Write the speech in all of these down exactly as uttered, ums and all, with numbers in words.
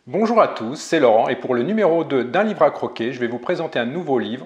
Bonjour à tous, c'est Laurent et pour le numéro deux d'un livre à croquer, je vais vous présenter un nouveau livre,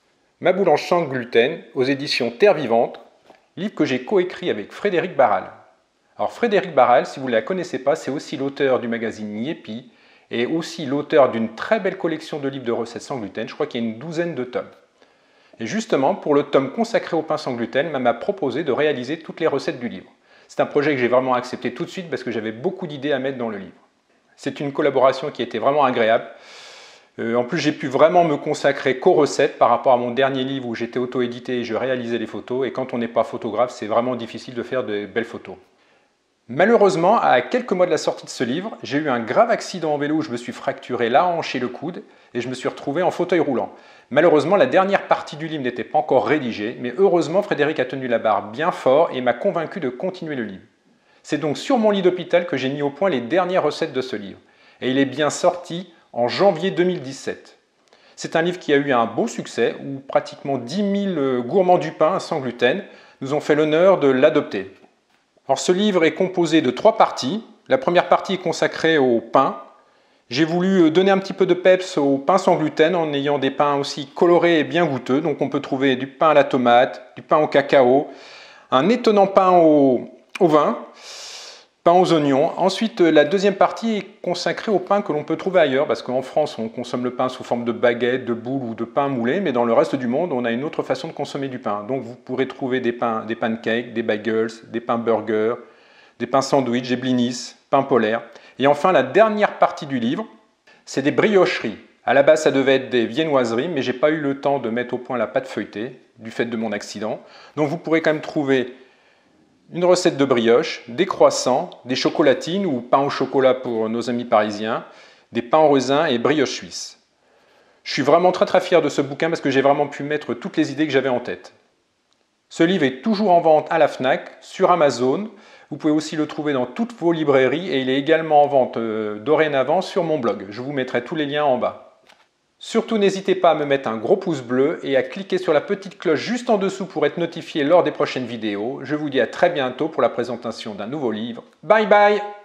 Ma boulange sans gluten, aux éditions Terre Vivante, livre que j'ai coécrit avec Frédéric Barral. Alors Frédéric Barral, si vous ne la connaissez pas, c'est aussi l'auteur du magazine Yepi et aussi l'auteur d'une très belle collection de livres de recettes sans gluten, je crois qu'il y a une douzaine de tomes. Et justement, pour le tome consacré au pain sans gluten, il m'a proposé de réaliser toutes les recettes du livre. C'est un projet que j'ai vraiment accepté tout de suite parce que j'avais beaucoup d'idées à mettre dans le livre. C'est une collaboration qui a été vraiment agréable. Euh, en plus, j'ai pu vraiment me consacrer qu'aux recettes par rapport à mon dernier livre où j'étais auto-édité et je réalisais les photos. Et quand on n'est pas photographe, c'est vraiment difficile de faire de belles photos. Malheureusement, à quelques mois de la sortie de ce livre, j'ai eu un grave accident en vélo où je me suis fracturé la hanche et le coude et je me suis retrouvé en fauteuil roulant. Malheureusement, la dernière partie du livre n'était pas encore rédigée, mais heureusement, Frédéric a tenu la barre bien fort et m'a convaincu de continuer le livre. C'est donc sur mon lit d'hôpital que j'ai mis au point les dernières recettes de ce livre. Et il est bien sorti en janvier deux mille dix-sept. C'est un livre qui a eu un beau succès, où pratiquement dix mille gourmands du pain sans gluten nous ont fait l'honneur de l'adopter. Alors ce livre est composé de trois parties. La première partie est consacrée au pain. J'ai voulu donner un petit peu de peps au pain sans gluten en ayant des pains aussi colorés et bien goûteux. Donc on peut trouver du pain à la tomate, du pain au cacao, un étonnant pain au au vin, pain aux oignons. Ensuite, la deuxième partie est consacrée au pain que l'on peut trouver ailleurs, parce qu'en France, on consomme le pain sous forme de baguette, de boule ou de pain moulé, mais dans le reste du monde, on a une autre façon de consommer du pain. Donc vous pourrez trouver des pains, des pancakes, des bagels, des pains burgers, des pains sandwich, des blinis, pains polaires. Et enfin, la dernière partie du livre, c'est des briocheries. À la base, ça devait être des viennoiseries, mais j'ai pas eu le temps de mettre au point la pâte feuilletée, du fait de mon accident. Donc vous pourrez quand même trouver une recette de brioche, des croissants, des chocolatines ou pain au chocolat pour nos amis parisiens, des pains au raisin et brioche suisse. Je suis vraiment très très fier de ce bouquin parce que j'ai vraiment pu mettre toutes les idées que j'avais en tête. Ce livre est toujours en vente à la Fnac, sur Amazon. Vous pouvez aussi le trouver dans toutes vos librairies et il est également en vente euh, dorénavant sur mon blog. Je vous mettrai tous les liens en bas. Surtout, n'hésitez pas à me mettre un gros pouce bleu et à cliquer sur la petite cloche juste en dessous pour être notifié lors des prochaines vidéos. Je vous dis à très bientôt pour la présentation d'un nouveau livre. Bye bye!